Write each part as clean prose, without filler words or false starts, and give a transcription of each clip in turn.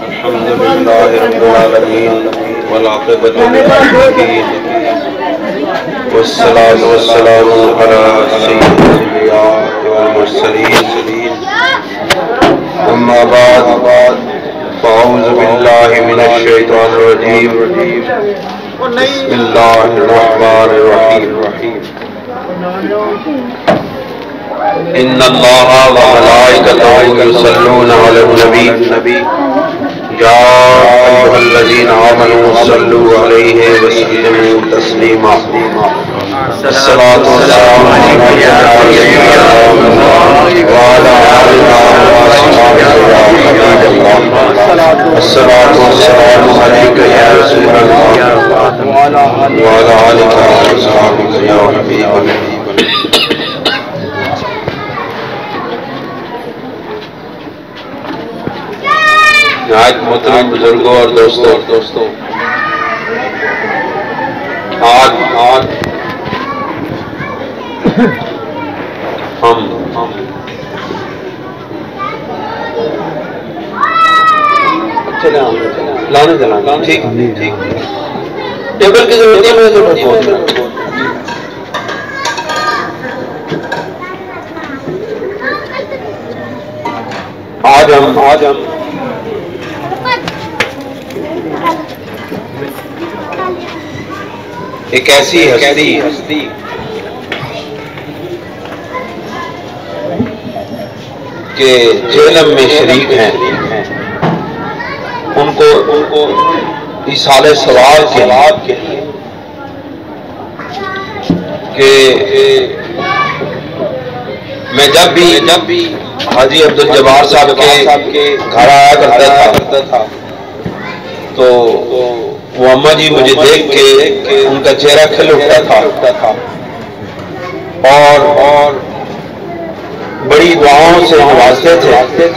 الحمد لله رب العالمين والعاقبة للمتقين والصلاة والسلام على سيد الأنبياء والمرسلين أما بعد فأعوذ بالله من الشيطان الرجيم بسم الله الرحمن الرحيم إن الله وملائكته يصلون على النبي يا أيها الذين آمنوا صلوا عليه وسلموا تسليما الصلاة والسلام عليك يا رسول الله وعلى آلك وأصحابك يا حبيب الله الصلاة والسلام عليك يا رسول الله وعلى آلك وأصحابك يا حبيب الله. نہایت محترم بزرگوں اور دوستوں آج ہم لانے ٹھیک ٹیبل کی ضرورت ہے. آج ہم ایک ایسی ہستی کہ جہنم میں شریک ہیں ان کو ایصال ثواب کے لیے کہ میں جب بھی حاجی عبدالجبار صاحب کے گھر آیا کرتا تھا تو وہ اماں جی مجھے دیکھ کے ان کا چہرہ کھل اٹھتا تھا اور بڑی دعاؤں سے نوازتے تھے.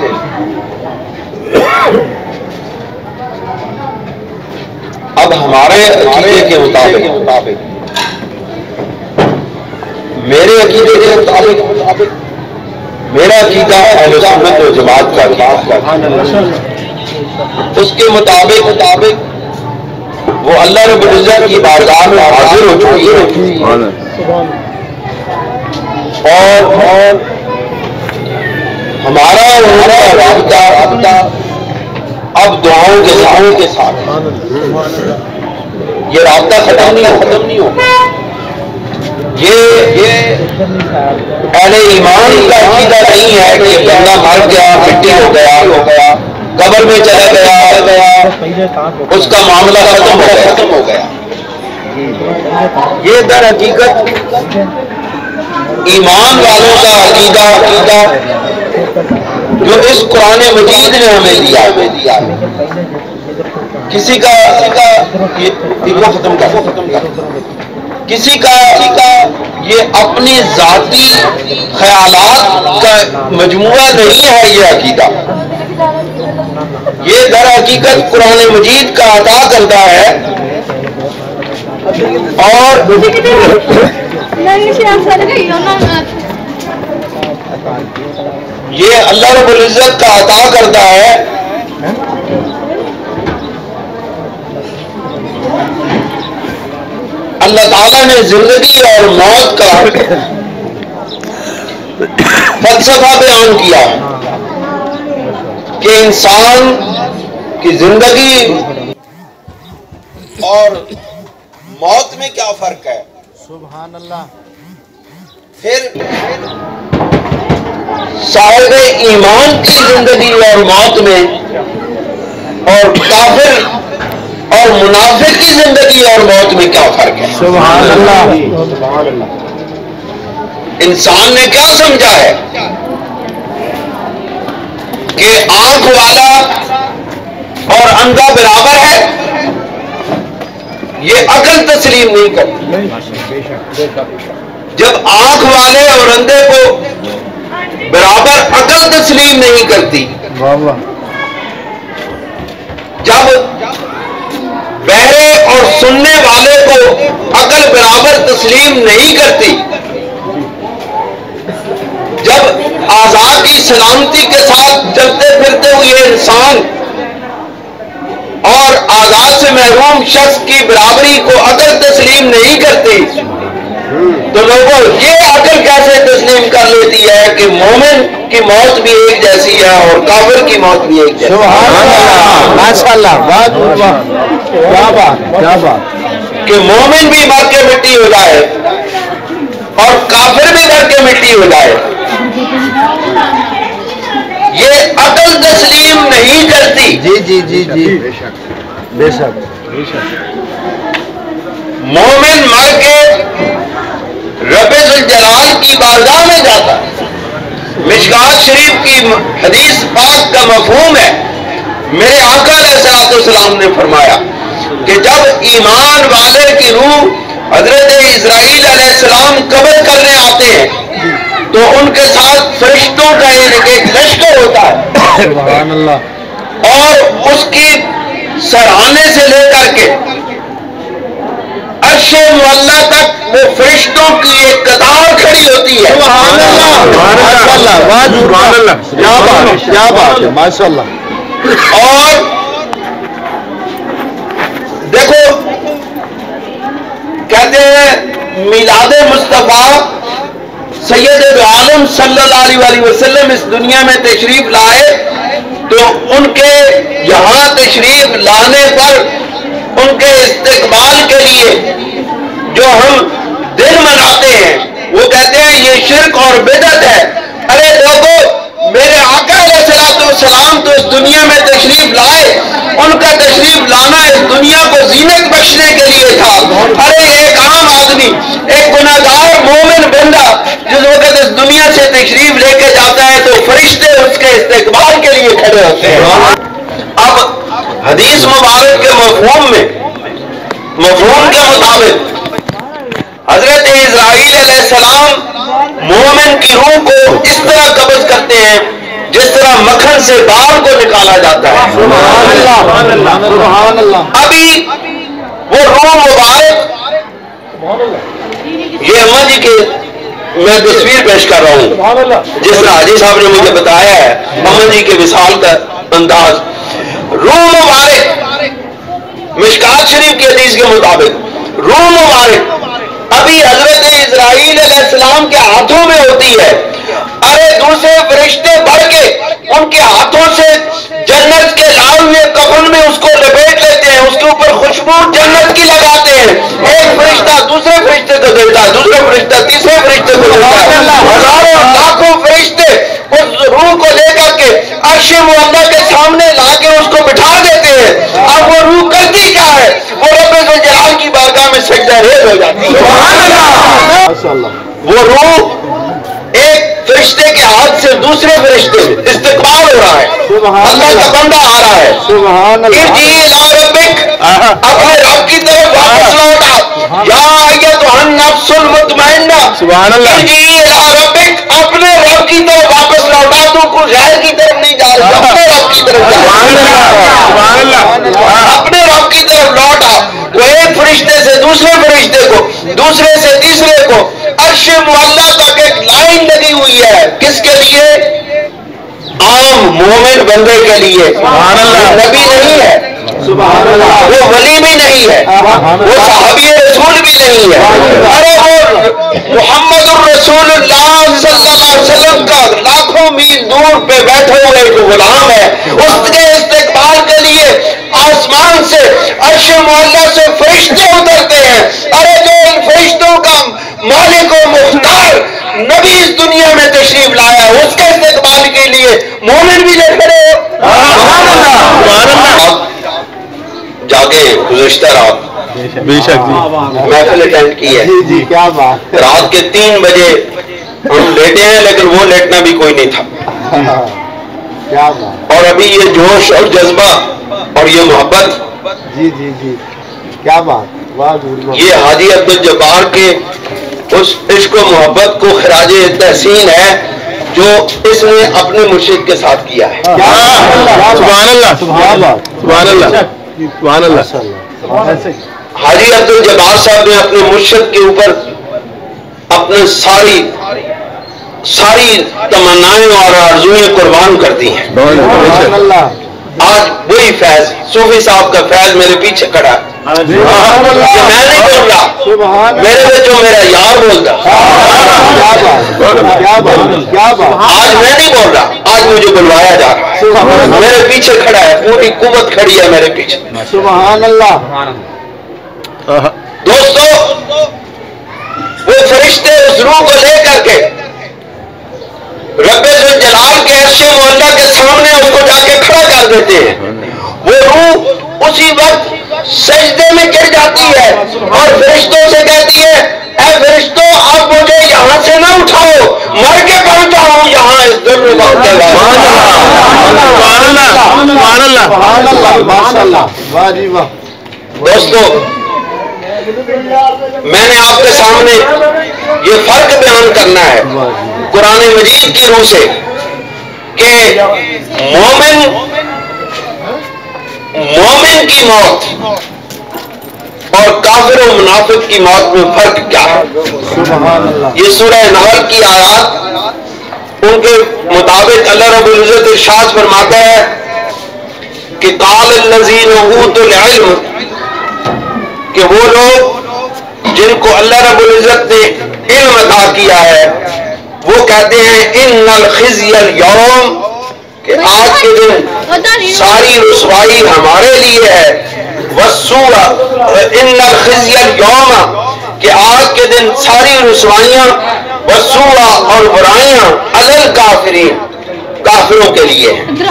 اب ہمارے عقیدے کے مطابق میرے عقیدے کے مطابق میرا عقیدہ اہل سنت و جماعت کا عقیدہ اس کے مطابق وہ اللہ رب العزت کی بارگاہ میں حاضر ہو چکی ہے اور ہمارا رابطہ اب دعاؤں کے ساتھ یہ رابطہ ختم نہیں ہو. یہ اہل ایمان کا عقیدہ نہیں ہے کہ بندہ مر گیا مٹی ہو گیا قبر میں چلا گیا اس کا معاملہ ختم ہو گیا. یہ در حقیقت ایمان والوں کا عقیدہ جو اس قرآن مجید نے ہمیں دیا کسی کا یہ اپنی ذاتی خیالات کا مجموعہ نہیں ہے. یہ عقیدہ یہ در حقیقت قرآن مجید کا عطا کرتا ہے اور یہ اللہ رب العزت کا عطا کرتا ہے. اللہ تعالیٰ نے زندگی اور موت کا فلسفہ بیان کیا کہ انسان کی زندگی اور موت میں کیا فرق ہے. سبحان اللہ. پھر صاحب ایمان کی زندگی اور موت میں اور کافر اور منافق کی زندگی اور موت میں کیا فرق ہے. سبحان اللہ. انسان نے کیا سمجھا ہے کہ آنکھ والا اور اندھا برابر ہے. یہ عقل تسلیم نہیں کرتی. جب آنکھ والے اور اندھے کو برابر عقل تسلیم نہیں کرتی, جب بہرے اور سننے والے کو عقل برابر تسلیم نہیں کرتی, جب آزاد کی سلامتی کے ساتھ چلتے پھرتے ہوئے انسان آزاد سے محروم شخص کی برابری کو عقل تسلیم نہیں کرتی تو لوگوں یہ عقل کیسے تسلیم کر لیتی ہے کہ مومن کی موت بھی ایک جیسی ہے اور کافر کی موت بھی ایک جیسی ہے؟ ماشاءاللہ، کیا بات کہ مومن بھی مر کے مٹی ہو جائے اور کافر بھی مر کے مٹی ہو جائے، یہ عقل تسلیم نہیں کرتی۔ جی بے شک مومن مر کے رب ذوالجلال کی بارگاہ میں جاتا ہے۔ مشکات شریف کی حدیث پاک کا مفہوم ہے، میرے آقا علیہ السلام نے فرمایا کہ جب ایمان والے کی روح حضرت اسرائیل علیہ السلام قبض کرنے آتے ہیں تو ان کے ساتھ فرشتوں کا ایک لشکر ہوتا ہے سبحان اللہ، اور اس کی سرانے سے لے کر کے عرش معلیٰ تک وہ فرشتوں کی ایک قطار کھڑی ہوتی ہے۔ سبحان اللہ، کیا بات ہے، ماشاءاللہ۔ اور دیکھو کہتے ہیں میلاد مصطفیٰ سید عالم صلی اللہ علیہ وسلم اس دنیا میں تشریف لائے تو ان کے یہاں تشریف لانے پر ان کے استقبال کے لیے جو ہم دن مناتے ہیں وہ کہتے ہیں یہ شرک اور بدعت ہے۔ ارے لوگوں، میرے آقا علیہ السلام تو اس دنیا میں تشریف لائے، ان کا تشریف لانا اس دنیا کو زینت بخشنے کے لیے تھا۔ ارے ایک عام آدمی، ایک گناہگار مومن بندہ جس وقت اس دنیا سے تشریف لے کے جاتا ہے تو فرشتے اس کے استقبال کے لیے کھڑے ہوتے ہیں۔ اب حدیث مبارک کے مفہوم کے مطابق حضرت اسرائیل علیہ السلام مومن کی روح کو اس طرح قبض کرتے ہیں جس طرح مکھن سے بال کو نکالا جاتا ہے۔ سبحان اللہ، ابھی وہ روح مبارک، یہ اماں جی کے میں تصویر پیش کر رہا ہوں جس طرح حاجی صاحب نے مجھے بتایا ہے، اماں جی کے وصال کا انداز۔ روح مبارک مشکات شریف کی حدیث کے مطابق روح مبارک ابھی حضرت اسرائیل علیہ السلام کے ہاتھوں میں ہوتی ہے۔ ارے دوسرے فرشتے بڑھ کے ان کے ہاتھوں سے جنت کے لائے ہوئے کفن میں اس کو لپیٹ لیتے ہیں، اس کے اوپر خوشبو جنت کی لگاتے ہیں۔ ایک فرشتہ دوسرے فرشتے کو دیتا ہے، دوسرے فرشتہ تیسرے فرشتے کو دیتا ہے، ہزاروں لاکھوں فرشتے اس روح کو لے کر کے عرش معلیٰ کے سامنے لا کے اس کو بٹھا دیتے ہیں۔ اب وہ روح کرتی کیا ہے؟ وہ رب ذوالجلال کی بارگاہ میں سجدہ ریز ہو جاتی ہے۔ ماشاءاللہ، وہ روح ایک فرشتے کے ہاتھ سے دوسرے فرشتے استقبال ہو رہا ہے، اللہ کا بندہ آ رہا ہے۔ سبحان اللہ، ارجعی الی ربک، اپنے رب کی طرف واپس لوٹ آ، یا ایتھا النفس المطمئنہ، سبحان اللہ، ارجعی الی ربک، اپنے رب کی طرف واپس لوٹا، تو کوئی غیر کی طرف نہیں جا رہا، اپنے رب کی طرف جا رہا، اپنے رب کی طرف لوٹ آ۔ وہ ایک فرشتے سے دوسرے فرشتے کو، دوسرے سے تیسرے کو، عرش معلیٰ تک ایک لائن لگی ہوئی ہے، کس کے لیے؟ عام مومن بندے کے لیے۔ نبی نہیں ہے، سبحان اللہ، وہ ولی بھی نہیں ہے، وہ صحابی رسول بھی نہیں ہے، ارے وہ محمد الرسول اللہ صلی اللہ علیہ وسلم کا لاکھوں میل دور پہ بیٹھے ہوئے جو غلام ہے، اس کے استقبال کے لیے آسمان سے عرش معلیٰ سے فرشتے اترتے ہیں۔ ارے جو ان فرشتوں کا مالک و مختار نبی اس دنیا میں تشریف لایا ہے، اس کے استقبال کے لیے مومن بھی لے کھڑے ہو۔ جا کے گزشتہ رات بے شک محفل اٹینڈ کی ہے، جی، کیا بات، رات کے 3 بجے ہم لیٹے ہیں لیکن وہ لیٹنا بھی کوئی نہیں تھا، کیا بات، اور ابھی یہ جوش اور جذبہ اور یہ محبت، جی، کیا بات، واہ اللہ، یہ حاجی عبدالجبار کے اس عشق و محبت کو خراج تحسین ہے جو اس نے اپنے مرشد کے ساتھ کیا ہے۔ سبحان اللہ، سبحان اللہ، سبحان اللہ، سبحان اللہ، حاجی عبدالجبار صاحب نے اپنے مرشد کے اوپر اپنے ساری تمنائیں اور آرزویں قربان کر دی ہیں۔ سبحان اللہ، آج وہی فیض صوفی صاحب کا فیض میرے پیچھے کھڑا ہے کہ میں نہیں بول رہا، میرے میں جو میرا یار بولتا، آج میں نہیں بول رہا، آج مجھے بلوایا جا رہا ہے، میرے پیچھے کھڑا ہے، پوری قوت کھڑی ہے میرے پیچھے۔ سبحان اللہ۔ دوستو وہ فرشتے اس روح کو لے کر کے رب ذوالجلال کے عرش معلیٰ کے سامنے اس کو جا کے کھڑا کر دیتے ہیں۔ وہ روح اسی وقت سجدے میں گر جاتی ہے اور فرشتوں سے کہتی ہے، اے فرشتوں آپ مجھے یہاں سے نہ اٹھاؤ، مر کے پہنچا ہوں یہاں اس ظلم وقت کے بعد۔ دوستو میں نے آپ کے سامنے یہ فرق بیان کرنا ہے قرآن مجید کی روح سے کہ مومن کی موت اور کافر و منافق کی موت میں فرق کیا ہے۔ یہ سورہ نحل کی آیات ان کے مطابق اللہ رب العزت ارشاد فرماتا ہے کہ قال الذین اوتوا العلم، کہ وہ لوگ جن کو اللہ رب العزت نے علم عطا کیا ہے وہ کہتے ہیں ان الخزي اليوم، کہ آج کے دن ساری رسوائی ہمارے لیے ہے، والسوء ان الخزي اليوم، کہ آج کے دن ساری رسوائیاں، والسوء اور برائیاں علی الکافرین، کافروں کے لیے ہیں۔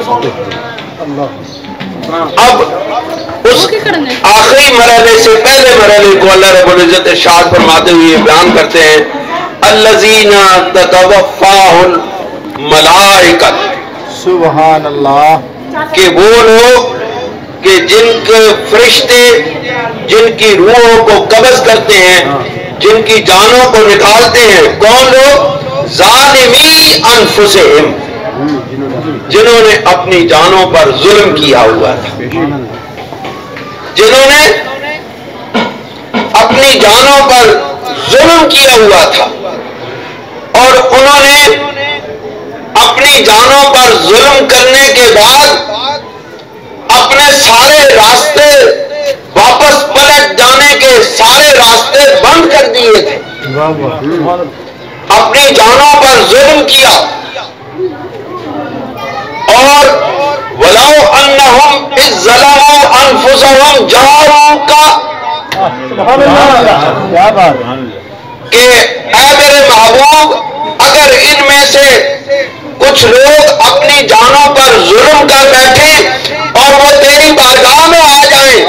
اب اس آخری مرحلے سے پہلے مرحلے کو اللہ رب العزت ارشاد فرماتے ہوئے بیان کرتے ہیں، الذین تتوفاہم الملائکۃ، سبحان اللہ، کہ وہ لوگ کہ جن کے فرشتے جن کی روحوں کو قبض کرتے ہیں، جن کی جانوں کو نکالتے ہیں، کون لوگ؟ ظالمی انفسہم، جنہوں نے اپنی جانوں پر ظلم کیا ہوا تھا، جنہوں نے اپنی جانوں پر ظلم کیا ہوا تھا اور انہوں نے اپنی جانوں پر ظلم کرنے کے بعد اپنے سارے راستے واپس پلٹ جانے کے سارے راستے بند کر دیے تھے، اپنی جانوں پر ظلم کیا، اور وَلَوْ أَنَّهُمْ إِذْ ظَلَمُوا أَنفُسَهُمْ جَاءُوكَ، کہ اے میرے محبوب اگر ان میں سے کچھ لوگ اپنی جانوں پر ظلم کر بیٹھے اور وہ تیری بارگاہ میں آ جائیں،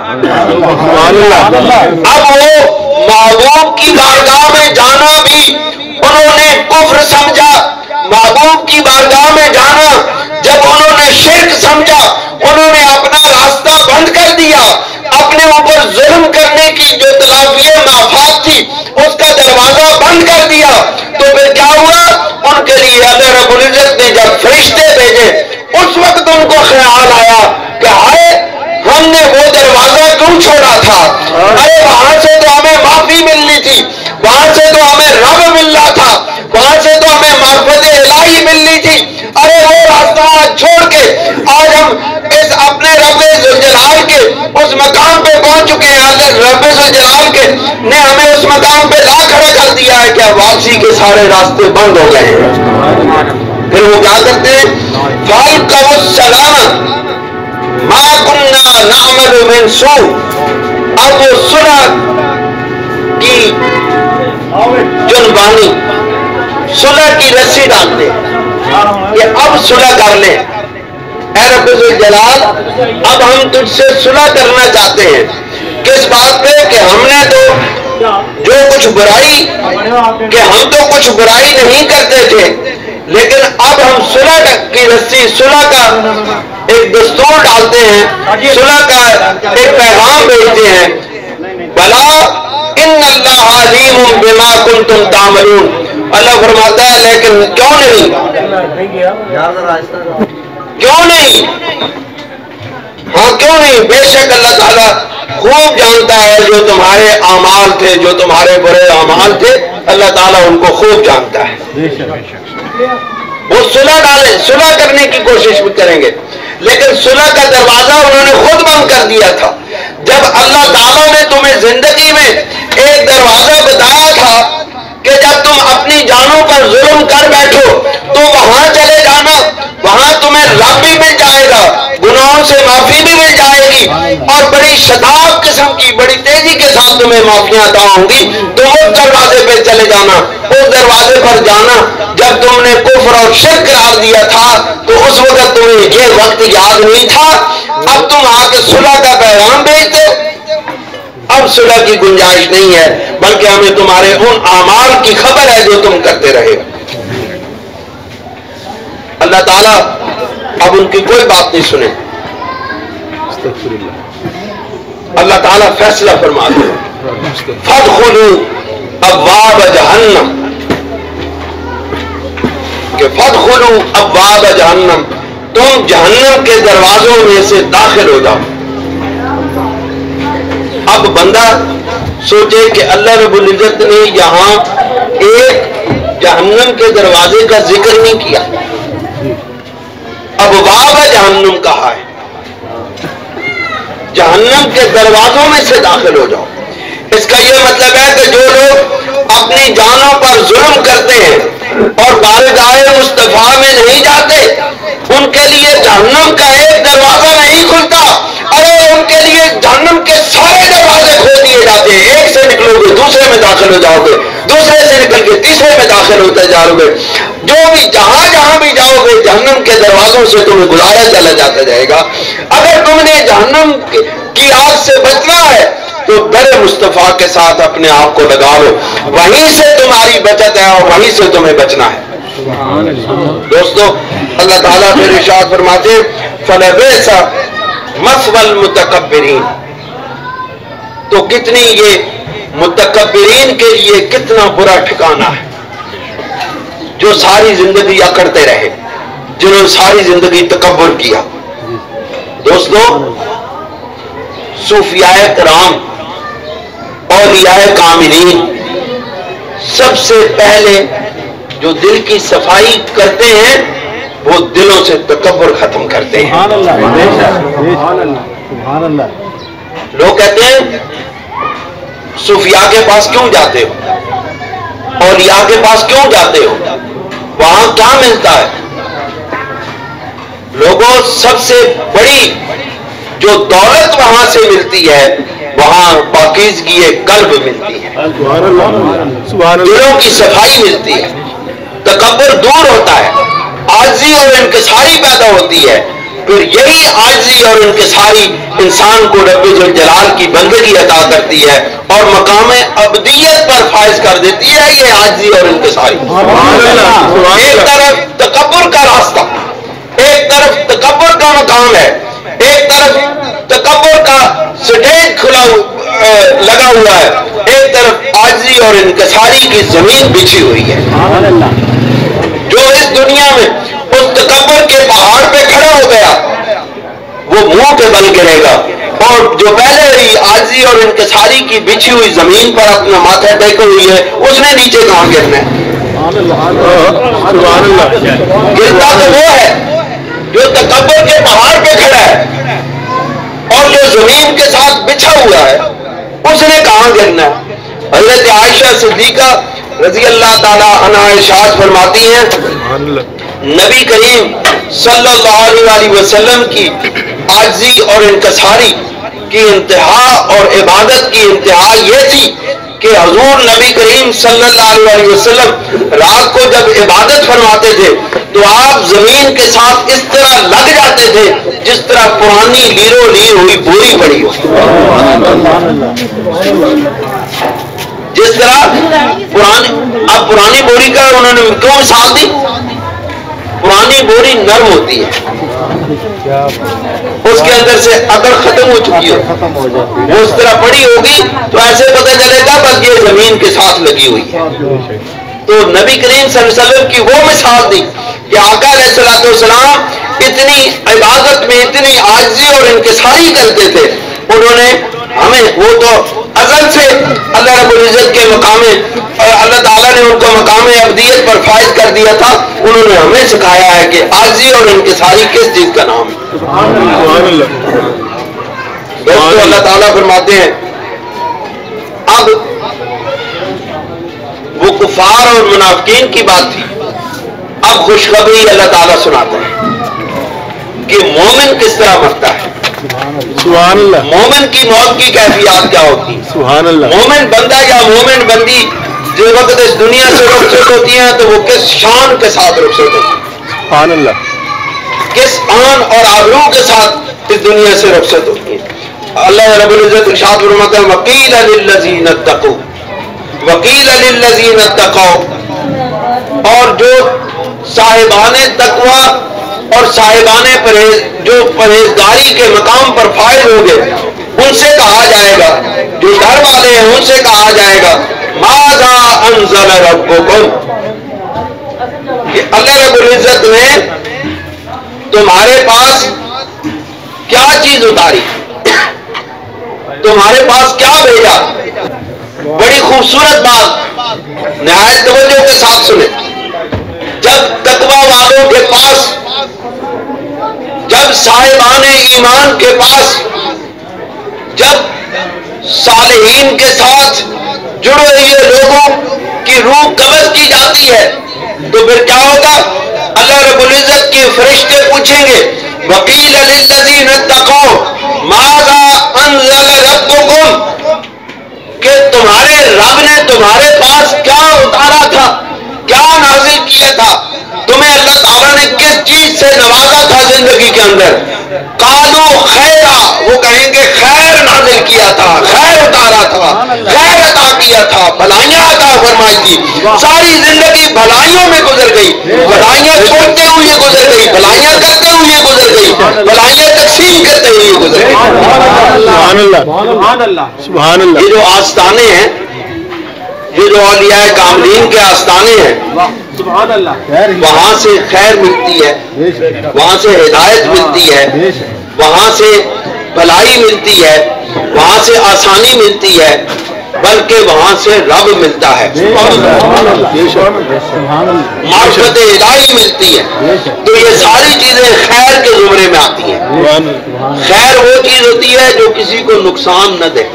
اب وہ محبوب کی بارگاہ میں جانا بھی انہوں نے کفر سمجھا، محبوب کی بارگاہ میں جانا جب انہوں نے شرک سمجھا، انہوں نے اپنا راستہ بند کر دیا، اپنے اوپر ظلم کرنے کی جو تلافی مافات تھی اس کا دروازہ بند کر دیا، تو پھر کیا ہوا؟ ان کے لیے اللہ رب العزت نے جب فرشتے بھیجے اس وقت ان کو خیال آیا کہ ہائے ہم نے وہ دروازہ کیوں چھوڑا تھا، ارے وہاں سے تو ہمیں معافی ملنی تھی، وہاں سے تو ہمیں رب ملنا تھا، وہاں سے تو ہمیں معرفت الہی ملنی تھی، ارے وہ راستہ آج چھوڑ کے آج ہم اس اپنے رب ذوالجلال کے اس مقام پہ پہنچ چکے ہیں، رب ذوالجلال کے نے ہمیں اس مقام پہ لا کھڑا کر دیا ہے کہ واپسی کے سارے راستے بند ہو گئے ہیں۔ پھر وہ کیا کرتے ہیں؟ فَأَلْقَوُا السَّلَامَ مَا كُنَّا نَعْمَلُ مِنْ سُوءٍ، اب وہ صلح کی جنبانی، صلح کی رسی ڈالتے ہیں کہ اب صلح کر لیں، اے رب ذوالجلال اب ہم تجھ سے صلح کرنا چاہتے ہیں، کس بات پہ؟ کہ ہم نے تو جو کچھ برائی، کہ ہم تو کچھ برائی نہیں کرتے تھے لیکن اب ہم صلح کی رسی، صلح کا ایک دستور ڈالتے ہیں، صلح کا ایک پیغام بھیجتے ہیں، بلا ان اللہ علیم بما کنتم تعملون، اللہ فرماتا ہے لیکن کیوں نہیں، کیوں نہیں، ہاں کیوں نہیں، بے شک اللہ تعالیٰ خوب جانتا ہے جو تمہارے اعمال تھے، جو تمہارے برے اعمال تھے، اللہ تعالیٰ ان کو خوب جانتا ہے۔ وہ صلح ڈالیں، صلح کرنے کی کوشش بھی کریں گے، لیکن صلح کا دروازہ انہوں نے خود بند کر دیا تھا. جب اللہ تعالیٰ نے تمہیں زندگی میں ایک دروازہ بتایا تھا کہ جب تم اپنی جانوں پر ظلم کر بیٹھو تو وہاں چلے جانا, وہاں تمہیں رب بھی مل جائے گا, گناہوں سے معافی بھی مل جائے گی, اور بڑی شتاب قسم کی بڑی تیزی کے ساتھ تمہیں معافیاں عطا ہوں گی. تو اس دروازے پہ چلے جانا, اس دروازے پر جانا. جب تم نے کفر اور شرک قرار دیا تھا تو اس وقت تمہیں یہ وقت یاد نہیں تھا. اب تم آ کے صلح کا پیغام بھیجتے ہو. اب صلح کی گنجائش نہیں ہے, بلکہ ہمیں تمہارے ان اعمال کی خبر ہے جو تم کرتے رہے. اللہ تعالیٰ اب ان کی کوئی بات نہیں سنے. اللہ تعالیٰ فیصلہ فرما دے, فادخلوا ابواب جہنم, کہ فادخلوا ابواب جہنم, تم جہنم کے دروازوں میں سے داخل ہو جاؤ. اب بندہ سوچے کہ اللہ رب العزت نے یہاں ایک جہنم کے دروازے کا ذکر نہیں کیا, ابواب جہنم کہا ہے. جہنم کے دروازوں میں سے داخل ہو جاؤ. اس کا یہ مطلب ہے کہ جو لوگ اپنی جانوں پر ظلم کرتے ہیں اور بارگاہ مصطفیٰ میں نہیں جاتے, ان کے لیے جہنم کا ایک دروازہ نہیں کھلتا. ارے ان کے لیے جہنم کے سارے دروازے کھول دیے جاتے ہیں. ایک سے نکلو گے دوسرے میں داخل ہو جاؤ گے, دوسرے سے نکل کے تیسرے میں داخل ہوتے جاؤ گے. جو بھی جہاں بھی جاؤ گے جہنم کے دروازوں سے تمہیں گزارا چلا جاتا جائے گا. اگر تم نے جہنم کی آگ سے بچنا ہے تو در مصطفیٰ کے ساتھ اپنے آپ کو لگا لو, وہیں سے تمہاری بچت ہے اور وہیں سے تمہیں بچنا ہے. دوستو اللہ تعالیٰ پھر ارشاد فرماتے فلبئس مثوى المتکبرین, تو کتنی یہ متکبرین کے لیے کتنا برا ٹھکانہ ہے جو ساری زندگی اکڑتے رہے, جنہوں نے ساری زندگی تکبر کیا. دوستو صوفیاء کرام اولیاء کاملین سب سے پہلے جو دل کی صفائی کرتے ہیں وہ دلوں سے تکبر ختم کرتے ہیں. لوگ کہتے ہیں صوفیاء کے پاس کیوں جاتے ہو, اولیاء کے پاس کیوں جاتے ہو, وہاں کیا ملتا ہے؟ لوگوں سب سے بڑی جو دولت وہاں سے ملتی ہے وہاں پاکیزگی قلب ملتی ہے, دلوں کی صفائی ملتی ہے, تکبر دور ہوتا ہے, عاجزی اور انکساری پیدا ہوتی ہے. پھر یہی عاجزی اور انکساری انسان کو رب ذوالجلال کی بندگی عطا کرتی ہے اور مقام ابدیت پر فائز کر دیتی ہے. یہ عاجزی اور انکساری, ایک طرف تکبر کا راستہ, ایک طرف تکبر کا مقام ہے, ایک طرف تکبر کا سٹیج لگا ہوا ہے, ایک طرف عاجزی اور انکساری کی زمین بچھی ہوئی ہے. جو اس دنیا میں اس تکبر کے پہاڑ پہ کھڑا ہو گیا وہ منہ کے بل گرے گا, اور جو پہلے ہی عاجزی اور انکساری کی بچھی ہوئی زمین پر اپنا ماتھا ٹیکے ہوئی ہے اس نے نیچے کہاں گرنا ہے؟ گرتا تو وہ ہے جو تکبر کے پہاڑ پہ کھڑا ہے, اور جو زمین کے ساتھ بچھا ہوا ہے اس نے کہاں گرنا ہے؟ حضرت عائشہ صدیقہ رضی اللہ تعالیٰ عنہا ارشاد فرماتی ہیں نبی کریم صلی اللہ علیہ وسلم کی عاجزی اور انکساری کی انتہا اور عبادت کی انتہا یہ تھی کہ حضور نبی کریم صلی اللہ علیہ وسلم رات کو جب عبادت فرماتے تھے تو آپ زمین کے ساتھ اس طرح لگ جاتے تھے جس طرح پرانی لیرو لی ہوئی بوری پڑی ہو, جس طرح پرانی بوری کا انہوں نے کیوں مثال دی؟ پرانی بوری نرم ہوتی ہے, اس کے اندر سے اگر ختم ہو چکی ہو وہ اس طرح پڑی ہوگی تو ایسے پتہ چلے گا بس یہ زمین کے ساتھ لگی ہوئی ہے. تو نبی کریم صلی اللہ علیہ وسلم کی وہ مثال دی کہ آقا علیہ السلام اتنی عبادت میں اتنی عاجزی اور انکساری کرتے تھے, انہوں نے ہمیں وہ تو ازل سے اللہ رب العزت کے مقام اور اللہ تعالیٰ نے ان کو مقام ابدیت پر فائز کر دیا تھا. انہوں نے ہمیں سکھایا ہے کہ عاجزی اور انکساری کس چیز کا نام ہے. دوستو اللہ تعالیٰ فرماتے ہیں اب وہ کفار اور منافقین کی بات تھی, اب خوشخبری اللہ تعالیٰ سناتا ہے کہ مومن کس طرح مرتا ہے. سبحان اللہ. مومن کی موت کی کیفیات کیا ہوتی ہے. سبحان اللہ. مومن بندہ یا مومن بندی جس وقت اس دنیا سے رخصت ہوتی ہیں تو وہ کس شان کے ساتھ رخصت ہوتی ہے. سبحان اللہ. کس آن اور آبرو کے ساتھ اس دنیا سے رخصت ہوتی ہے. اللہ رب العزت ارشاد فرماتا ہے وقیل للذین اتقوا, وقیل للذین اتقوا, اور جو صاحبان تقوی اور صاحبان پرہیز جو پرہیزگاری کے مقام پر فائز ہوں گے ان سے کہا جائے گا, جو ڈر والے ہیں ان سے کہا جائے گا ماذا انزل ربکم, کہ اللہ رب العزت نے تمہارے پاس کیا چیز اتاری, تمہارے پاس کیا بھیجا. بڑی خوبصورت بات, نہایت توجہ کے ساتھ سنیں. جب تقوی والوں کے پاس, جب صاحبان ایمان کے پاس, جب صالحین کے ساتھ جڑے ہوئے لوگوں کی روح قبض کی جاتی ہے تو پھر کیا ہوگا. اللہ رب العزت کے فرشتے پوچھیں گے وقیل للذین اتقوا ماذا انزل ربکم, کہ تمہارے رب نے تمہارے پاس کیا اتارا تھا, کیا نازل کیا تھا, تمہیں اللہ تعالیٰ نے کس چیز سے نوازا تھا زندگی کے اندر. قالو خیرا, وہ کہیں گے خیر نازل کیا تھا, خیر اتارا تھا, خیر عطا کیا تھا, بھلائیاں عطا فرمائی تھی. ساری زندگی بھلائیوں میں گزر گئی, بھلائیاں چھوڑتے ہوئے گزر گئی, بھلائیاں کرتے ہوئے گزر گئی, بھلائیاں تقسیم کرتے ہوئے گزر گئی. سبحان اللہ. سبحان اللہ. یہ جو آستانے ہیں, یہ جو اولیاء کاملین کے آستانے ہیں, سبحان اللہ. وہاں سے خیر ملتی ہے, وہاں سے ہدایت ملتی ہے, وہاں سے بھلائی ملتی ہے, وہاں سے آسانی ملتی ہے, بلکہ وہاں سے رب ملتا ہے, معرفت الہی ملتی ہے. تو یہ ساری چیزیں خیر کے زمرے میں آتی ہیں. خیر وہ چیز ہوتی ہے جو کسی کو نقصان نہ دے.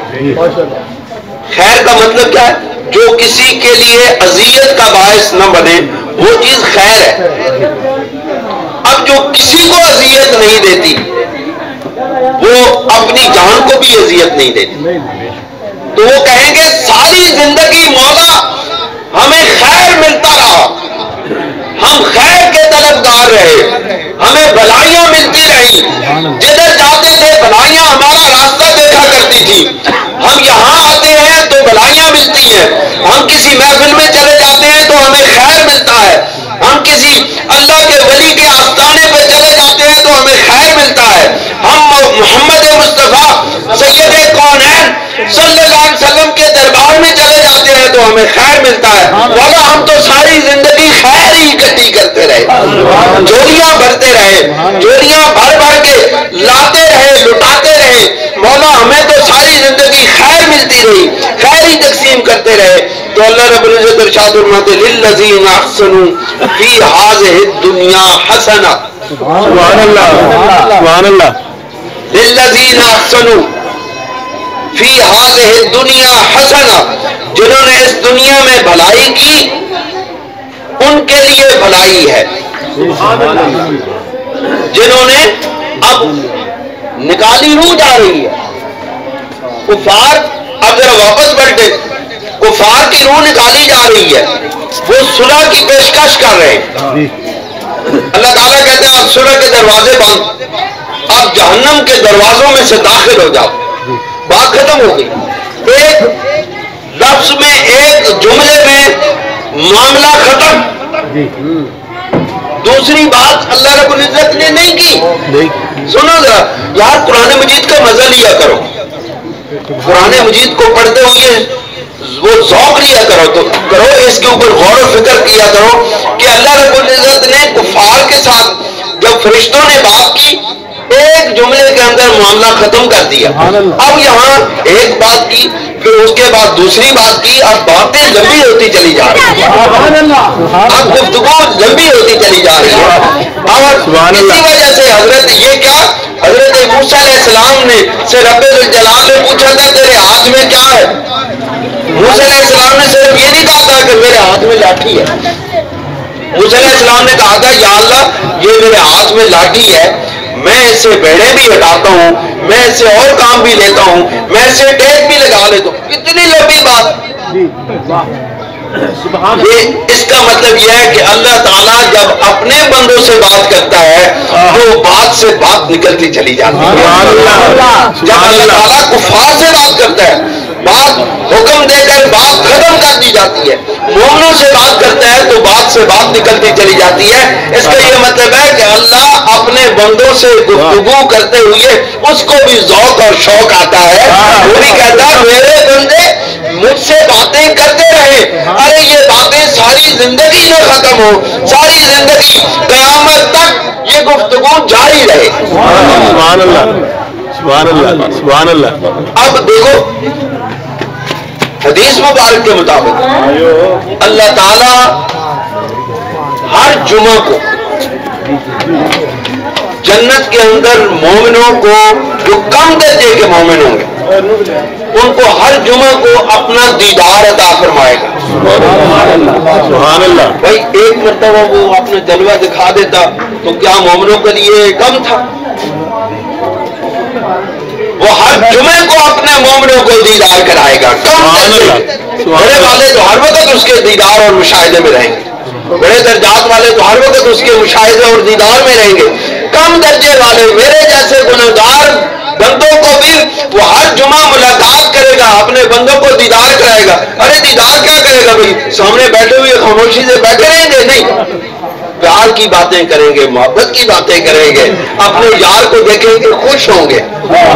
خیر کا مطلب کیا ہے, جو کسی کے لیے اذیت کا باعث نہ بنے وہ چیز خیر ہے. اب جو کسی کو اذیت نہیں دیتی وہ اپنی جان کو بھی اذیت نہیں دیتی, تو وہ کہیں گے ساری زندگی مولا ہمیں خیر ملتا رہا, ہم خیر کے طلبگار رہے, ہمیں بھلائیاں ملتی رہی, جدھر جاتے تھے بھلائیاں ہمارا راستہ دیکھا کرتی تھی. ہم یہاں آتے ہیں تو بھلائیاں ملتی ہیں, ہم کسی محفل میں چلے جاتے ہیں تو ہمیں خیر ملتا ہے, ہم کسی اللہ کے ولی کے آستانے پہ چلے جاتے ہیں تو ہمیں خیر ملتا ہے, ہم محمد مصطفیٰ سید کونین صلی اللہ علیہ وسلم کے دربار میں چلے جاتے ہیں تو ہمیں خیر ملتا ہے. مولا ہم تو ساری زندگی خیر ہی اکٹھی کرتے رہے, جولیاں بھرتے رہے, جولیاں بھر بھر کے لاتے رہے, لٹاتے رہے. مولا ہمیں تو ساری زندگی خیر ملتی رہی, خیر ہی تقسیم کرتے رہے. تو اللہ رب العزت ارشاد فرماتے للذین احسنوا فی ہذہ الدنیا حسنہ. سبحان اللہ. سبحان اللہ. للذین احسنوا فی ہذہ الدنیا حسنہ, جنہوں نے اس دنیا میں بھلائی کی ان کے لیے بھلائی ہے. جنہوں نے اب نکالی روح جا رہی ہے, کفار اب ذرا واپس پلٹے, کفار کی روح نکالی جا رہی ہے, وہ صلح کی پیشکش کر رہے ہیں. اللہ تعالیٰ کہتے ہیں آپ صلح کے دروازے بند, آپ جہنم کے دروازوں میں سے داخل ہو جاؤ. بات ختم ہو گئی. ایک لفظ میں, ایک جملے میں معاملہ ختم. دوسری بات اللہ رب العزت نے نہیں کی. سنو ذرا یار, قرآن مجید کا مزہ لیا کرو, قرآن مجید کو پڑھتے ہوئے وہ ذوق لیا کرو, تو کرو اس کے اوپر غور و فکر کیا کرو کہ اللہ رب العزت نے کفار کے ساتھ جب فرشتوں نے بات کی, ایک جملے کے اندر معاملہ ختم کر دیا. اب یہاں ایک بات کی، پھر اس کے بعد دوسری بات کی، اب باتیں لمبی ہوتی چلی جا رہی ہیں، اب گفتگو لمبی ہوتی چلی جا رہی ہے. اور اسی وجہ سے حضرت یہ کیا، حضرت موسیٰ علیہ السلام نے سے رب الجلال نے پوچھا تھا تیرے ہاتھ میں کیا ہے؟ موسیٰ علیہ السلام نے صرف یہ نہیں کہا تھا کہ میرے ہاتھ میں لاٹھی ہے. موسیٰ علیہ السلام نے کہا تھا یا اللہ یہ میرے ہاتھ میں لاٹھی ہے، میں اس سے بیڑے بھی ہٹاتا ہوں، میں اس سے اور کام بھی لیتا ہوں، میں اس سے ٹیپ بھی لگا لیتا ہوں. اتنی لمبی بات. اس کا مطلب یہ ہے کہ اللہ تعالیٰ جب اپنے بندوں سے بات کرتا ہے تو بات سے بات نکلتی چلی جاتی ہے. جب اللہ تعالیٰ کفار سے بات کرتا ہے بات حکم دے کر بات ختم کر دی جاتی ہے، مومنوں سے بات کرتا ہے تو بات سے بات نکلتی چلی جاتی ہے. اس کا یہ مطلب ہے کہ اللہ اپنے بندوں سے گفتگو کرتے ہوئے اس کو بھی ذوق اور شوق آتا ہے. وہ بھی کہتا ہے میرے بندے مجھ سے باتیں کرتے رہے، ارے یہ باتیں ساری زندگی نہ ختم ہو، ساری زندگی قیامت تک یہ گفتگو جاری رہے. سبحان اللہ سبحان اللہ سبحان اللہ. اب دیکھو حدیث مبارک کے مطابق اللہ تعالی ہر جمعہ کو جنت کے اندر مومنوں کو جو کم درجے کے مومن ہوں گے ان کو ہر جمعہ کو اپنا دیدار عطا فرمائے گا. سبحان اللہ. بھائی ایک مرتبہ وہ اپنا جلوہ دکھا دیتا تو کیا مومنوں کے لیے کم تھا؟ وہ ہر جمعے کو اپنے مومنوں کو دیدار کرائے گا. بڑے والے تو ہر وقت اس کے دیدار اور مشاہدے میں رہیں گے، بڑے درجات والے تو ہر وقت اس کے مشاہدے اور دیدار میں رہیں گے. کم درجے والے میرے جیسے گنہگار بندوں کو بھی وہ ہر جمعہ ملاقات کرے گا، اپنے بندوں کو دیدار کرائے گا. ارے دیدار کیا کرے گا بھائی، سامنے بیٹھے ہوئے خاموشی سے بیٹھے رہیں گے؟ نہیں، پیار کی باتیں کریں گے، محبت کی باتیں کریں گے، اپنے یار کو دیکھیں گے خوش ہوں گے.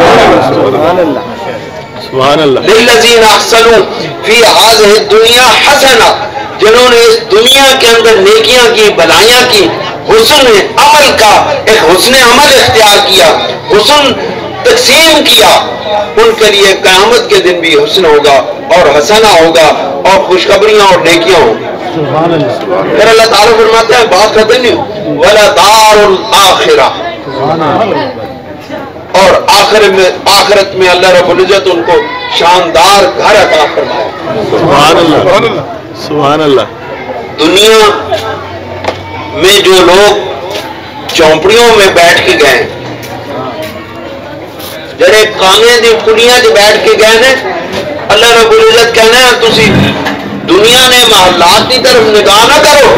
سبحان اللہ. للذین احسنوا فی ہذہ الدنیا حسنہ، جنہوں نے اس دنیا کے اندر نیکیاں کی، بھلائیاں کی، حسن عمل کا ایک حسن عمل اختیار کیا، حسن تقسیم کیا، ان کے لیے قیامت کے دن بھی حسن ہوگا اور حسنہ ہوگا اور خوشخبریاں اور نیکیاں ہوں. پھر اللہ تعالیٰ فرماتے ہیں بات ختم نہیں ہو، وَلَدَارُ الْآخِرَةِ، اور آخرت میں اللہ رب العزت ان کو شاندار گھر عطا فرمائے. سبحان اللہ سبحان اللہ. دنیا میں جو لوگ چونپڑیوں میں بیٹھ کے گئے، جڑے کانے دی کڑیاں چ بیٹھ کے گئے نے، اللہ رب العزت کہنا ہے تسی دنیا نے محلات کی طرف نگاہ نہ کرو،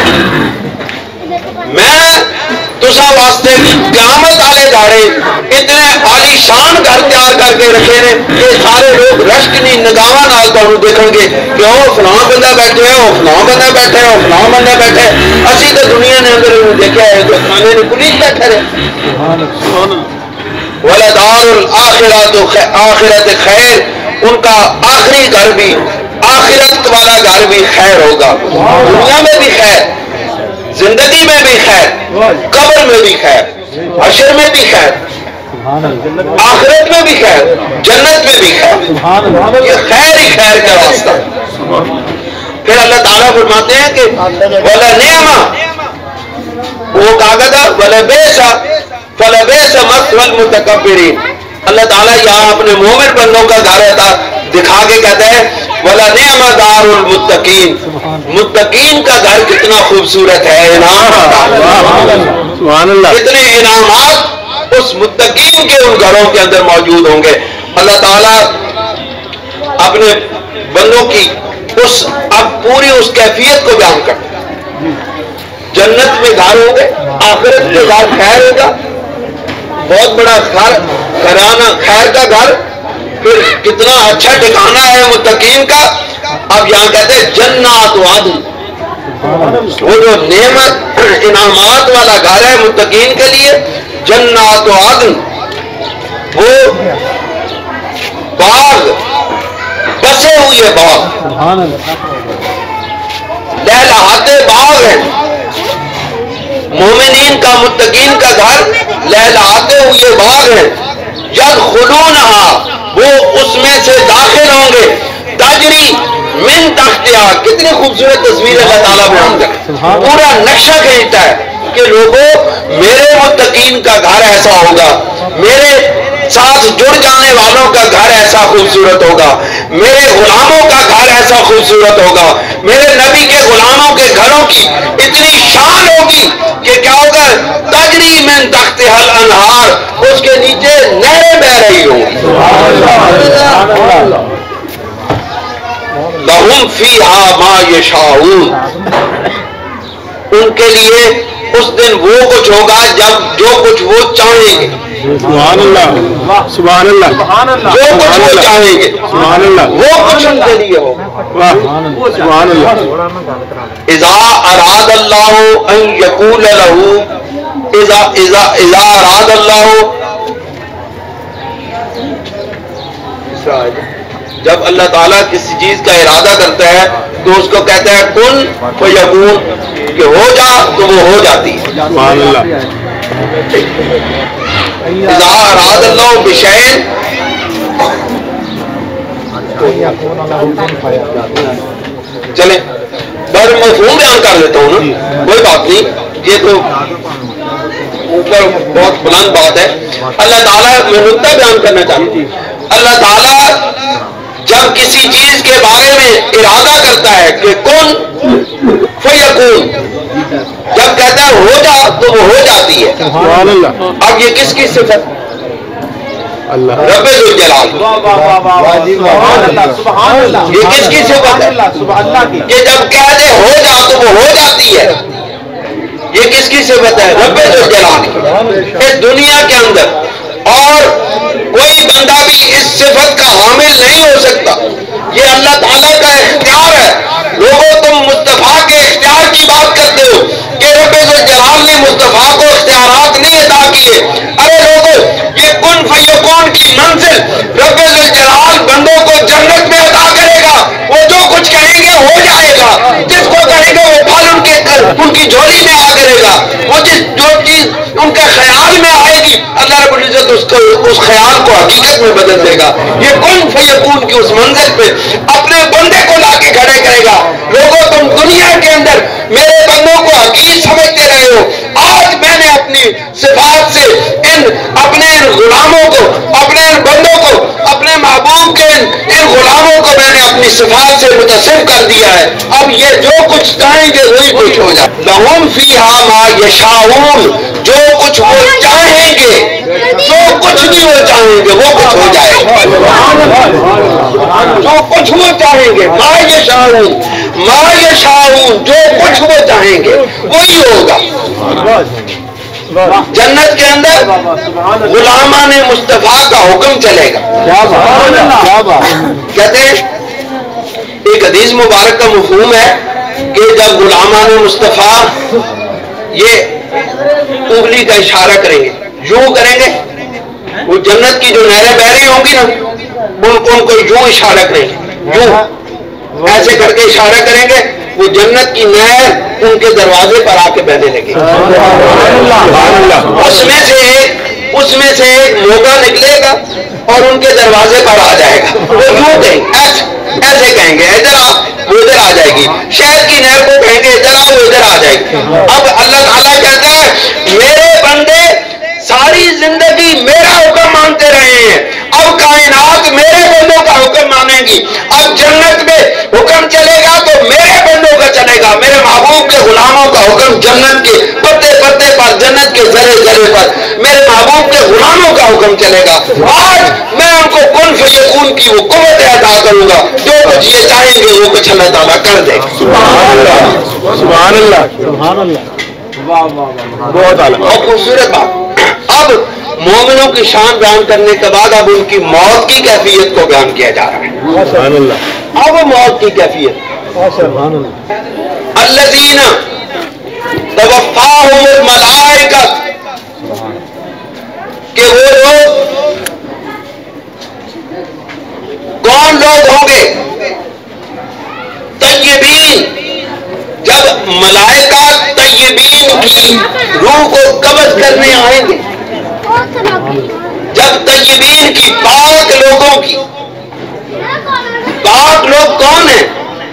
میں تسا واسطے قیامت والے داڑے اتنے عالی شان گھر تیار کر کے رکھے نے کہ سارے لوگ رشکنی نگاہاں نال تانوں دیکھن گے کہ او فلاں بندہ بیٹھے ہے، او فلاں بندہ بیٹھے ہے، او فلاں بندہ بیٹھے ہے. اسی تو دنیا نے اندر دیکھا ہے جو کھانے نے پولیس بیٹھے رہے. وَلَدَارُ الْآخِرَةُ آخرت خیر، ان کا آخری گھر بھی، آخرت والا گھر بھی خیر ہوگا. دنیا میں بھی خیر، زندگی میں بھی خیر، قبر میں بھی خیر، حشر میں بھی خیر، آخرت میں بھی خیر، جنت میں بھی خیر. یہ خیر ہی خیر کا راستہ. پھر اللہ تعالیٰ فرماتے ہیں کہ وَلَنِعْمَ، وہ کاغذ وَلَبِئْسَ فَلَبِئْسَ مَثْوَى الْمُتَكَبِّرِينَ. اللہ تعالیٰ یہاں اپنے مومن بندوں کا گھر دکھا کے کہتا ہے وَلَنِعْمَ دَارُ الْمُتَّقِينَ، متقین کا گھر کتنا خوبصورت ہے. سبحان اللہ. کتنے انعامات اس متقین کے ان گھروں کے اندر موجود ہوں گے. اللہ تعالیٰ اپنے بندوں کی اب پوری اس کیفیت کو بیان کرتا ہے. جنت میں گھر ہوگے، آخرت میں گھر خیر ہوگا، بہت بڑا گھرانہ خیر کا گھر، پھر کتنا اچھا ٹھکانہ ہے متقین کا. اب یہاں کہتے ہیں جنات عدن، وہ جو نعمت انعامات والا گھر ہے متقین کے لیے، جنات عدن، وہ باغ، بسے ہوئے باغ، لہلہاتے باغ ہیں. مومنین کا، متقین کا گھر لہلاتے ہوئے باغ ہیں، یدخلونہا وہ اس میں سے داخل ہوں گے، تجری من تحتہا، کتنی خوبصورت تصویر اللہ تعالیٰ بیان کرے، پورا نقشہ کھینچتا ہے کہ لوگوں میرے متقین کا گھر ایسا ہوگا، میرے ساتھ جڑ جانے والوں کا گھر ایسا خوبصورت ہوگا، میرے غلاموں کا گھر ایسا خوبصورت ہوگا، میرے نبی کے غلاموں کے گھروں کی اتنی شان ہوگی کہ کیا ہوگا، تجری من تحتہا الانہار، اس کے نیچے نہریں بہ رہی ہوں گی، لہم فیہا ما یشاؤون، ان کے لیے اس دن وہ کچھ ہوگا جب جو کچھ وہ چاہیں گے، سبحان اللہ سبحان اللہ جو کچھ وہ چاہیں گے سبحان اللہ وہ کچھ ان کے لیے ہوگا۔ سبحان اللہ اذا اراد اللہ ان یقول لہ، اذا اراد اللہ، جب اللہ تعالیٰ کسی چیز کا ارادہ کرتا ہے تو اس کو کہتا ہے کن فیکون، کہ ہو جا تو وہ ہو جاتی ہے۔ سبحان اللہ اذا اراد اللہ بشیء، چلیں بہر مفہوم بیان کر لیتا ہوں نا، کوئی بات نہیں، یہ تو اوپر بہت بلند بات ہے۔ اللہ تعالیٰ میں نقطہ بیان کرنا چاہتا ہوں، اللہ تعالیٰ جب کسی چیز کے بارے میں ارادہ کرتا ہے کہ کن فیکون، جب کہتا ہے ہو جا تو وہ ہو جاتی ہے۔ سبحان اللہ اب یہ کس کی صفت؟ اللہ رب ذوالجلال، یہ کس کی صفت ہے کہ جب کہہ دے ہو جا تو وہ ہو جاتی ہے؟ یہ کس کی صفت ہے؟ رب ذوالجلال۔ اس دنیا کے اندر اور کوئی بندہ بھی اس صفت کا حامل نہیں ہو سکتا، یہ اللہ تعالیٰ کا اختیار ہے۔ لوگوں تم مصطفیٰ کے اختیار کی بات کرتے ہو کہ رب ذوالجلال نے مصطفیٰ کو اختیارات نہیں عطا کیے، ارے لوگوں یہ کن فیکون کی منزل رب ذوالجلال بندوں کو جنت میں عطا کرے گا، وہ جو کچھ کہیں گے ہو جائے گا، جس کو کہیں گے وہ پھل ان کی جھولی میں آ کرے گا، وہ جو چیز ان کے خیال میں آئے گی اللہ رب العزت اس خیال کو حقیقت میں بدل دے گا۔ یہ کن فیکون کی اس منزل پہ اپنے بندے کو لا کے کھڑے کرے گا۔ لوگوں تم دنیا کے اندر میرے بندوں کو حقیر سمجھتے رہے ہو، آج میں نے اپنی صفات سے اپنے ان غلاموں کو، اپنے ان بندوں کو، اپنے محبوب کے ان غلاموں کو میں نے اپنی صفات سے متصف کر دیا ہے۔ اب یہ جو کچھ چاہیں گے وہی کچھ ہو جائے۔ لہم فیہا ما یشاؤون، جو کچھ وہ چاہیں گے، جو کچھ بھی وہ چاہیں گے وہ کچھ ہو جائے گا، جو کچھ وہ چاہیں گے، ما یشاؤون، ما یشاؤون، جو کچھ وہ چاہیں گے وہی ہوگا۔ جنت کے اندر غلامان مصطفیٰ کا حکم چلے گا۔ کہتے ہیں ایک حدیث مبارک کا مفہوم ہے کہ جب غلامان مصطفیٰ یہ انگلی کا اشارہ کریں گے، یوں کریں گے، وہ جنت کی جو نہریں بہ رہی ہوں گی نا ان کو یوں اشارہ کریں گے، یوں ایسے کر کے اشارہ کریں گے، وہ جنت کی نہر ان کے دروازے پر آ کے بہنے لگے، اس میں سے ایک موقع نکلے گا اور ان کے دروازے پر آ جائے گا، وہ یوں کہیں گے، ایسے کہیں گے ادھر آ، وہ ادھر آ جائے گی، شہد کی نہر کو کہیں گے ادھر آ، وہ ادھر آ جائے گی۔ اب اللہ تعالیٰ کہتا ہے میرے بندے ساری زندگی میرا حکم مانتے رہے ہیں، اب کائنات میرے بندوں کا حکم مانیں گی، اب جنت میں حکم چلے گا تو میرے بندوں کا چلے گا، میرے محبوب کے غلاموں کا حکم جنت کے پتے پتے پر، جنت کے ذرے ذرے پر میرے محبوب کے غلاموں کا حکم چلے گا۔ آج میں ان کو کن فیکون کی وہ قوت عطا کروں گا، جو کچھ یہ چاہیں گے وہ کچھ اللہ تعالیٰ کر دے گا۔ سبحان اللہ سبحان اللہ سبحان اللہ، بہت اعلیٰ، اور خوبصورت بات، اب مومنوں کی شان بیان کرنے کے بعد اب ان کی موت کی کیفیت کو بیان کیا جا رہا ہے۔ سبحان اللہ اب موت کی کیفیت، سبحان اللہ، الذین توفاہم الملائکہ، کہ وہ لوگ کون لوگ ہوں گے؟ طیبین، جب ملائکہ طیبین کی روح کو قبض کرنے آئیں گے، جب طیبین کی، پاک لوگوں کی، پاک لوگ کون ہیں؟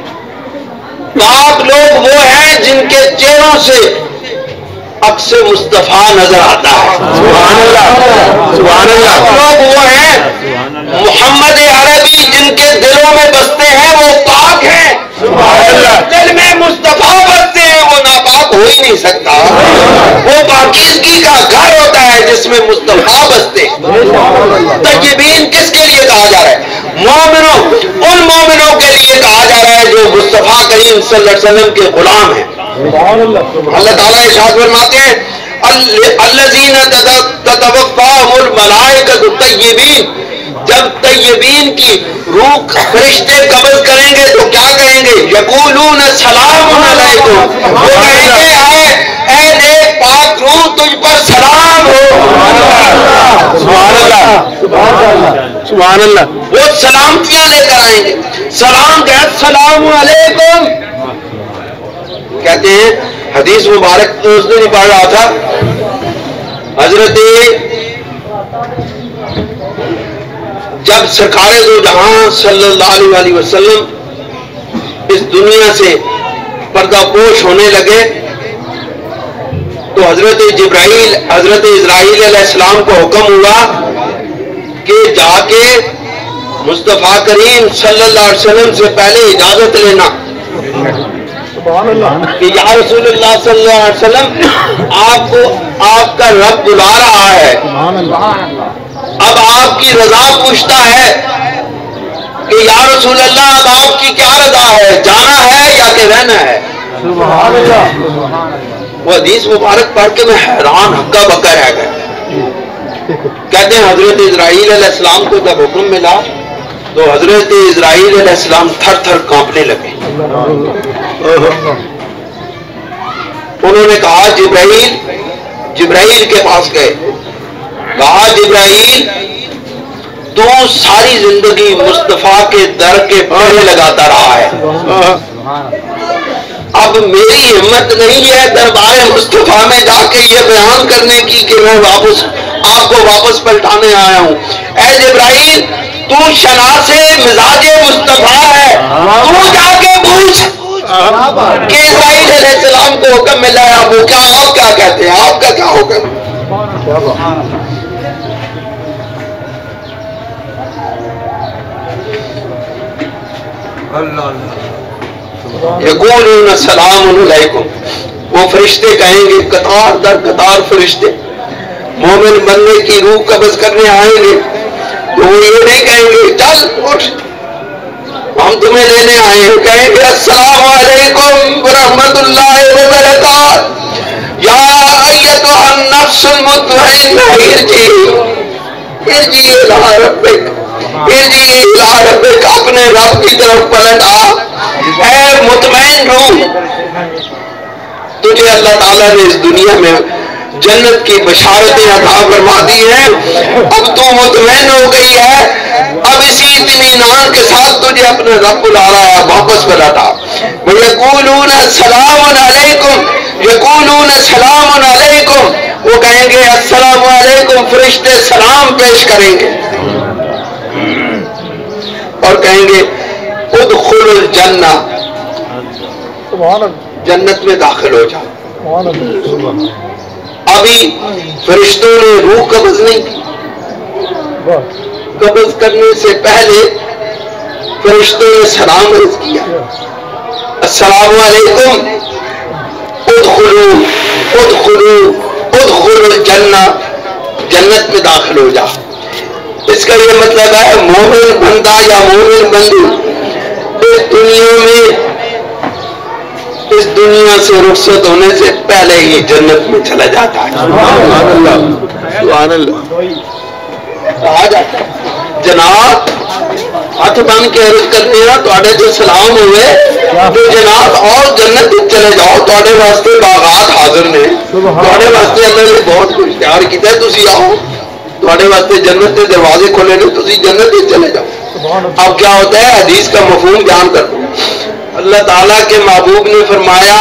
پاک لوگ وہ ہیں جن کے چہروں سے عکس مصطفیٰ نظر آتا ہے. سبحان اللہ سبحان اللہ. لوگ وہ ہیں محمد عربی جن کے دلوں میں بستے ہیں وہ پاک ہیں. سبحان اللہ. دل میں مصطفیٰ بستے ہیں وہ ناپاک ہو ہی نہیں سکتا. وہ پاکیزگی کا گھر ہوتا ہے جس میں مصطفیٰ بستے ہیں. طیبین کس کے لیے کہا جا رہا ہے؟ مومنوں، ان مومنوں کے لیے کہا جا رہا ہے جو مصطفیٰ کریم صلی اللہ علیہ وسلم کے غلام ہیں. اللہ تعالیٰ ارشاد فرماتے ہیں الذین تتوفاہم الملائکۃ الطیبین. جب طیبین کی روح فرشتے قبض کریں گے تو کیا کہیں گے؟ یقولون سلام علیکم. وہ کہیں گے اے نیک پاک روح تجھ پر سلام ہو. سبحان اللہ سبحان اللہ. وہ سلامتیاں لے کر آئیں گے. سلام کہ السلام علیکم کہتے ہیں. حدیث مبارک تو اس نے نہیں پڑھ رہا تھا. حضرت جب سرکار دو جہاں صلی اللہ علیہ وسلم اس دنیا سے پردہ پوش ہونے لگے تو حضرت جبرائیل، حضرت اسرائیل علیہ السلام کو حکم ہوا کہ جا کے مصطفیٰ کریم صلی اللہ علیہ وسلم سے پہلے اجازت لینا کہ یا رسول اللہ صلی اللہ علیہ وسلم آپ کو آپ کا رب بلا رہا ہے. اب آپ کی رضا پوچھتا ہے کہ یا رسول اللہ اب آپ کی کیا رضا ہے، جانا ہے یا کہ رہنا ہے؟ وہ حدیث مبارک پڑھ کے میں حیران ہکا بکا رہ گیا. کہتے ہیں حضرت اسرائیل علیہ السلام کو جب حکم ملا تو حضرت اسرائیل علیہ السلام تھر تھر کانپنے لگے. انہوں نے کہا جبرائیل کے پاس گئے، کہا جبرائیل تو ساری زندگی مصطفیٰ کے در کے پہرے لگاتا رہا ہے، اب میری ہمت نہیں ہے دربار مصطفیٰ میں جا کے یہ بیان کرنے کی کہ میں واپس آپ کو واپس پلٹانے آیا ہوں. اے جبرائیل تو شناس مزاج مصطفیٰ ہے، تو جا کے پوچھ کہ اسرائیل علیہ السلام کو حکم ملا ہے وہ کیا، آپ کیا کہتے ہیں، آپ کا کیا حکم؟ یقولون سلام علیکم. وہ فرشتے کہیں گے، قطار در قطار فرشتے مومن بندے کی روح قبض کرنے آئیں گے تو وہ یہ نہیں کہیں گے چل اٹھ ہم تمہیں لینے آئے ہیں. کہیں گے السلام علیکم ورحمۃ اللہ وبرکاتہ یا ایتھا النفس المطمئنہ ارجعی الی ربک اپنے رب کی طرف پلٹ آ. اے مطمئن روح تجھے اللہ تعالیٰ نے اس دنیا میں جنت کی بشارتیں عطا فرما دی ہیں، اب تو مطمئن ہو گئی ہے، اب اسی اطمینان کے ساتھ تجھے اپنے رب بلا رہا ہے، واپس پلٹا. یقولون سلام علیکم یقولون سلام علیکم. وہ کہیں گے السلام علیکم. فرشتے سلام پیش کریں گے اور کہیں گے ادخلوا الجنہ، جنت میں داخل ہو جاؤ. ابھی فرشتوں نے روح قبض نہیں کی، قبض کرنے سے پہلے فرشتوں نے سلام عرض کیا السلام علیکم ادخلوا ادخلوا ادخلوا الجنہ، جنت میں داخل ہو جاؤ. اس کا یہ مطلب ہے مومن بندہ یا مومن بندی اس دنیا سے رخصت ہونے سے پہلے ہی جنت میں چلا جاتا ہے. سبحان اللہ. کہا جاتا ہے جناب ہاتھ بن کے عرض کرتے ہیں تواڈے جو سلام ہوئے تو جناب اور جنت چلے جاؤ، تواڈے واسطے باغات حاضر نے، تواڈے واسطے اللہ نے بہت کچھ تیار کیتا ہے، تسی آؤ، تواڈے واسطے جنت کے دروازے کھولے نے، تسی جنت چلے جاؤ. اب کیا ہوتا ہے حدیث کا مفہوم بیان کر دوں. اللہ تعالیٰ کے محبوب نے فرمایا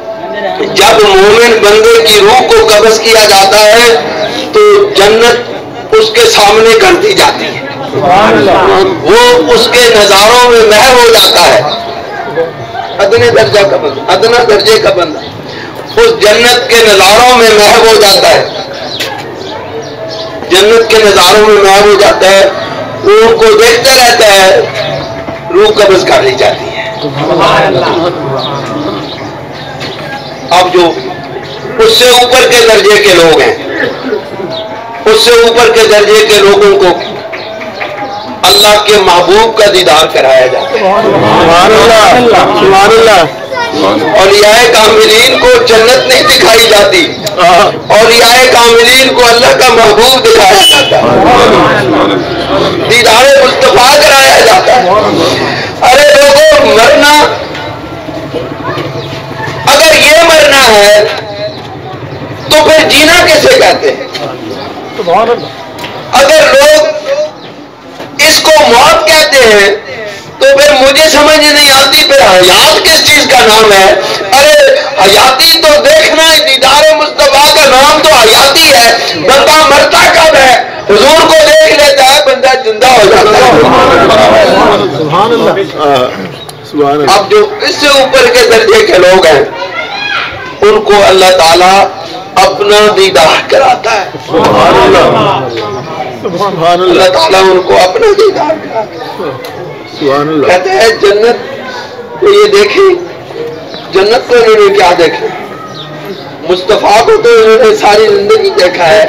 جب مومن بندے کی روح کو قبض کیا جاتا ہے تو جنت اس کے سامنے کر دی جاتی ہے، وہ اس کے نظاروں میں محو ہو جاتا ہے۔ ادنے درجہ کا بندہ، ادنا درجے کا بندہ اس جنت کے نظاروں میں محو ہو جاتا ہے، جنت کے نظاروں میں محو ہو جاتا ہے، وہ ان کو دیکھتا رہتا ہے، روح قبض کر لی جاتی ہے۔ اب جو اس سے اوپر کے درجے کے لوگ ہیں، اس سے اوپر کے درجے کے لوگوں کو اللہ کے محبوب کا دیدار کرایا جاتا ہے۔ سبحان اللہ، سبحان اللہ۔ اولیاء کاملین کو جنت نہیں دکھائی جاتی، اولیاء کاملین کو اللہ کا محبوب دکھایا جاتا ہے، دیدار مصطفیٰ کرایا جاتا ہے۔ ارے لوگوں، مرنا اگر یہ مرنا ہے تو پھر جینا کسے کہتے ہیں؟ اگر لوگ اس کو موت کہتے ہیں تو پھر مجھے سمجھ نہیں آتی پھر حیات کس چیز کا نام ہے؟ ارے حیاتی تو دیکھنا ہے، دیدار مصطفیٰ کا نام تو حیاتی ہے۔ بندہ مرتا کب ہے؟ حضور کو دیکھ لیتا ہے، بندہ زندہ ہو جاتا ہے۔ سبحان اللہ، سبحان اللہ۔ اب جو اس سے اوپر کے درجے کے لوگ ہیں ان کو اللہ تعالیٰ اپنا دیدار کراتا ہے۔ سبحان اللہ، سبحان اللہ اللہ، تعالیٰ ان کو اپنا دیدار کراتا ہے۔ سبحان اللہ۔ کہتے ہیں جنت کو یہ دیکھی، جنت کو انہوں نے کیا دیکھا؟ مصطفیٰ کو تو انہوں نے ساری زندگی دیکھا ہے،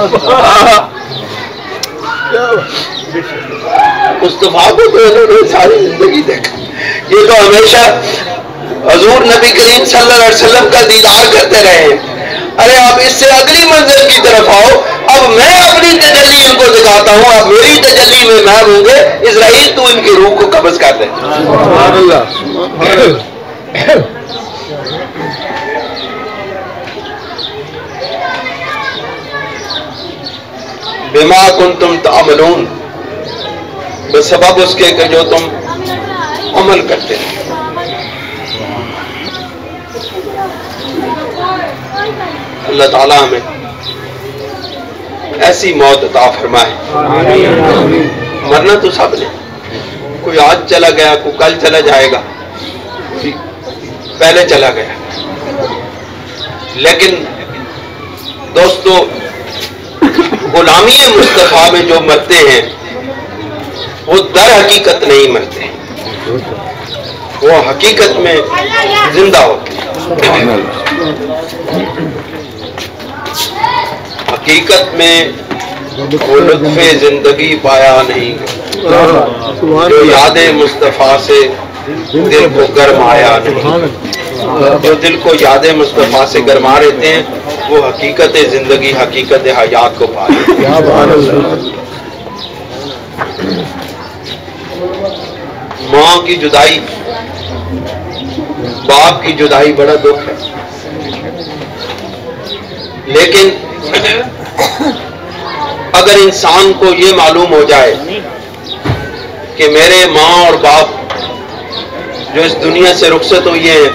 مصطفیٰ کو تو انہوں نے ساری زندگی دیکھا۔ یہ تو ہمیشہ حضور نبی کریم صلی اللہ علیہ وسلم کا دیدار کرتے رہے ہیں۔ ارے اب اس سے اگلی منزل کی طرف آؤ، اب میں اپنی تجلی ان کو دکھاتا ہوں، اب میری تجلی میں میں ہوں گے۔ اسرائیل تو ان کی روح کو قبض کر دے۔ سبحان اللہ، سبحان اللہ۔ بما کنتم تعملون، بسبب اس کے کہ جو تم عمل کرتے ہیں۔ اللہ تعالیٰ ہمیں ایسی موت عطا فرمائے۔ مرنا تو سب نے، کوئی آج چلا گیا، کوئی کل چلا جائے گا، کوئی پہلے چلا گیا، لیکن دوستو غلامی مصطفیٰ میں جو مرتے ہیں وہ در حقیقت نہیں مرتے، وہ حقیقت میں زندہ ہوتے ہیں۔ حقیقت میں وہ لطف زندگی پایا نہیں جو یاد مصطفیٰ سے دل کو گرمایا نہیں۔ جو دل کو یاد مصطفیٰ سے گرما رہتے ہیں وہ حقیقت زندگی، حقیقت حیات کو پا لیتے ہیں۔ ماں کی جدائی، باپ کی جدائی بڑا دکھ ہے، لیکن اگر انسان کو یہ معلوم ہو جائے کہ میرے ماں اور باپ جو اس دنیا سے رخصت ہوئی ہیں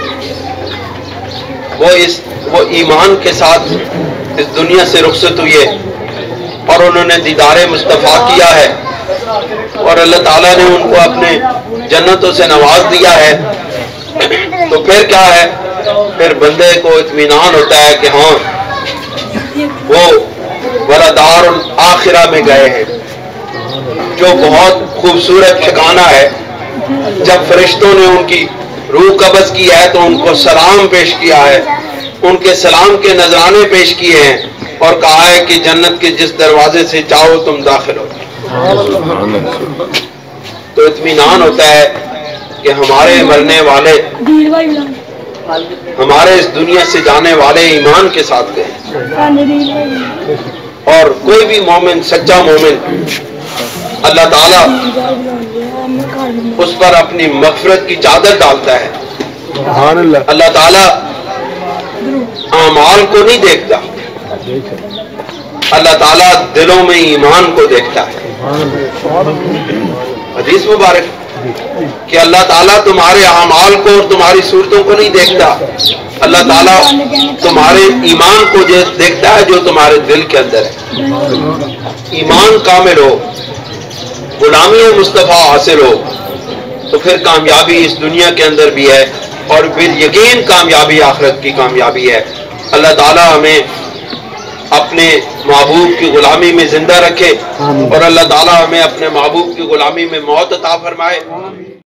وہ ایمان کے ساتھ اس دنیا سے رخصت ہوئی ہے اور انہوں نے دیدار مصطفیٰ کیا ہے اور اللہ تعالیٰ نے ان کو اپنے جنتوں سے نواز دیا ہے، تو پھر کیا ہے؟ پھر بندے کو اطمینان ہوتا ہے کہ ہاں وہ ولادار الآخرہ میں گئے ہیں، جو بہت خوبصورت ٹھکانہ ہے۔ جب فرشتوں نے ان کی روح قبض کی ہے تو ان کو سلام پیش کیا ہے، ان کے سلام کے نذرانے پیش کیے ہیں اور کہا ہے کہ جنت کے جس دروازے سے چاہو تم داخل ہو۔ تو اطمینان ہوتا ہے کہ ہمارے مرنے والے، ہمارے اس دنیا سے جانے والے ایمان کے ساتھ گئے، اور کوئی بھی مومن، سچا مومن، اللہ تعالیٰ اس پر اپنی مغفرت کی چادر ڈالتا ہے۔ سبحان اللہ، اللہ تعالیٰ اعمال کو نہیں دیکھتا، اللہ تعالیٰ دلوں میں ایمان کو دیکھتا ہے۔ حدیث مبارک کہ اللہ تعالیٰ تمہارے اعمال کو اور تمہاری صورتوں کو نہیں دیکھتا، اللہ تعالیٰ تمہارے ایمان کو دیکھتا ہے جو تمہارے دل کے اندر ہے۔ ایمان کامل ہو، غلامی مصطفیٰ حاصل ہو تو پھر کامیابی اس دنیا کے اندر بھی ہے اور پھر یقین کامیابی آخرت کی کامیابی ہے۔ اللہ تعالیٰ ہمیں اپنے محبوب کی غلامی میں زندہ رکھے اور اللہ تعالیٰ ہمیں اپنے محبوب کی غلامی میں موت عطا فرمائے۔